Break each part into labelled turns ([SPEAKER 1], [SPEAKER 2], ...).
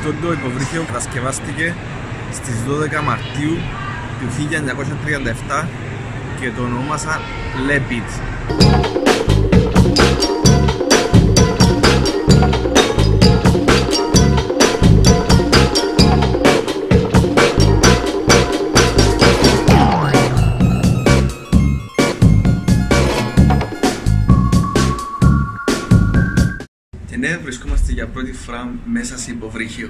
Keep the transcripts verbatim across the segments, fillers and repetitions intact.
[SPEAKER 1] Αυτό το υποβρύχιο κατασκευάστηκε στις δώδεκα Μαρτίου του χίλια εννιακόσια τριάντα επτά και το ονόμασαν Λέπιτ. Και ναι, βρισκόμαστε για πρώτη φορά μέσα σε υποβρύχιο.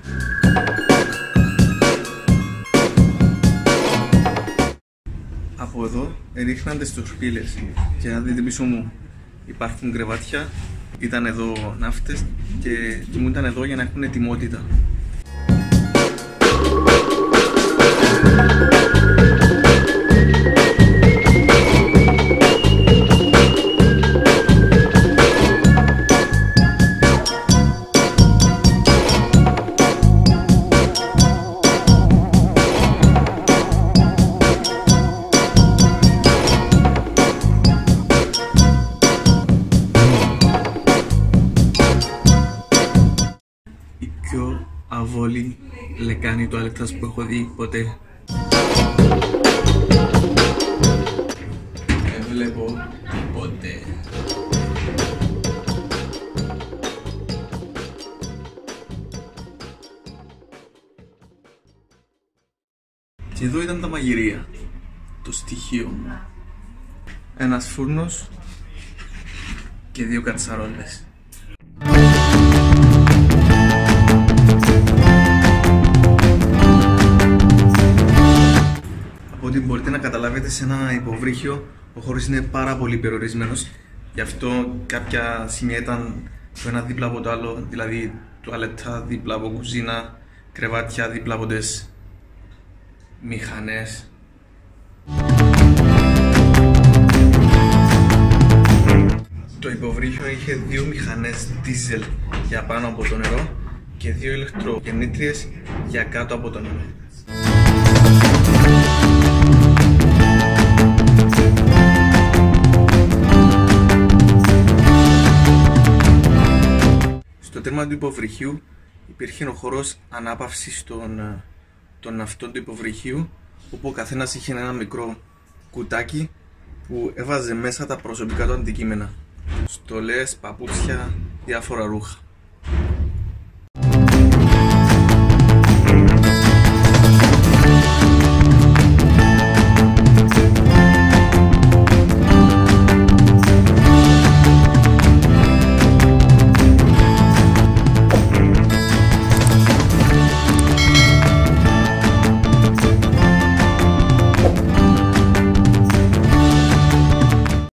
[SPEAKER 1] Από εδώ ρίχναν τις τουρπίλες και αν δείτε πίσω μου υπάρχουν κρεβάτια, ήταν εδώ ναύτες και κοιμούνταν εδώ για να έχουν ετοιμότητα. Πιο αβόλη λεκάνη τουαλέτας που έχω δει ποτέ. Δεν βλέπω τίποτε. Και εδώ ήταν τα μαγειρία, το στοιχείο μου. Ένας φούρνος και δύο κατσαρόλες. Ότι μπορείτε να καταλάβετε, σε ένα υποβρύχιο ο χώρος είναι πάρα πολύ περιορισμένος. Γι' αυτό κάποια σημεία ήταν το ένα δίπλα από το άλλο, δηλαδή τουαλέτα δίπλα από κουζίνα, κρεβάτια δίπλα από τις μηχανές. Το υποβρύχιο είχε δύο μηχανές diesel για πάνω από το νερό και δύο ηλεκτρογεννήτριες για κάτω από το νερό. Στο τέρμα του υποβρυχίου υπήρχε ο χώρος ανάπαυσης των, των ναυτών του υποβρυχίου, όπου ο καθένας είχε ένα μικρό κουτάκι που έβαζε μέσα τα προσωπικά του αντικείμενα, στολές, παπούτσια, διάφορα ρούχα.